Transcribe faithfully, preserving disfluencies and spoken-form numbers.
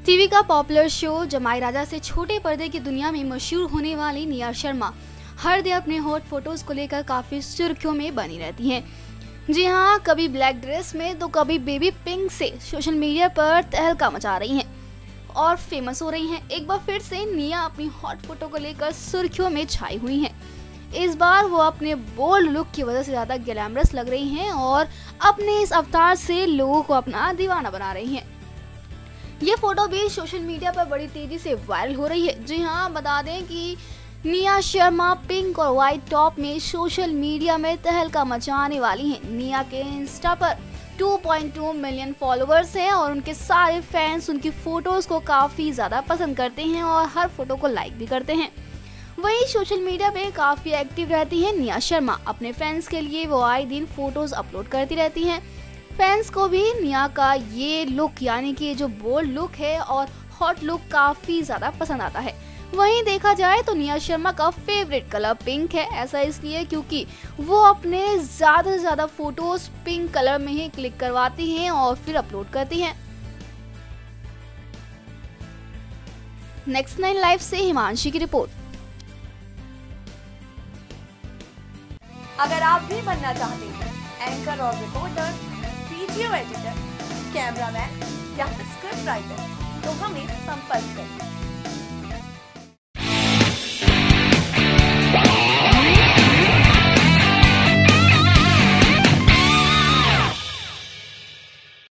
TV का popular show जमाई राजा से छोटे पर्दे की दुनिया में मशहूर होने वाली निया शर्मा हर दिन अपने हॉट फोटोज को लेकर काफी सुर्खियों में बनी रहती हैं। जी हाँ, कभी ब्लैक ड्रेस में तो कभी बेबी पिंक से सोशल मीडिया पर तहलका मचा रही हैं और फेमस हो रही हैं। एक बार फिर से निया अपनी हॉट फोटो को लेकर सुर्खियों में छाई हुई हैं। इस बार वो अपने बोल्ड लुक की वजह से ज्यादा ग्लैमरस लग रही हैं और अपने इस अवतार से लोगों को अपना दीवाना बना रही हैं। ये फोटो भी सोशल मीडिया पर बड़ी तेजी से वायरल हो रही है। जी हाँ, बता दें कि निया शर्मा पिंक और व्हाइट टॉप में सोशल मीडिया में तहलका मचाने वाली हैं। निया के इंस्टा पर दो पॉइंट दो मिलियन फॉलोअर्स हैं और उनके सारे फैंस उनकी फोटोज को काफी ज्यादा पसंद करते हैं और हर फोटो को लाइक भी करते हैं। वहीं सोशल मीडिया पे काफी एक्टिव रहती है निया शर्मा। अपने फैंस के लिए वो आए दिन फोटोज अपलोड करती रहती हैं। फैंस को भी निया का ये लुक यानी कि जो बोल्ड लुक है और हॉट लुक काफी ज्यादा पसंद आता है। वहीं देखा जाए तो निया शर्मा का फेवरेट कलर पिंक है। ऐसा इसलिए क्योंकि वो अपने ज्यादा से ज्यादा फोटोज पिंक कलर में ही क्लिक करवाती हैं और फिर अपलोड करती हैं। नेक्स्ट नाइन लाइव से हिमांशी की रिपोर्ट। अगर आप भी बनना चाहते हैं एंकर और रिपोर्टर, वीडियो एडिटर, कैमरामैन या फिर स्क्रिप्ट राइटर, तो हमें संपर्क करें।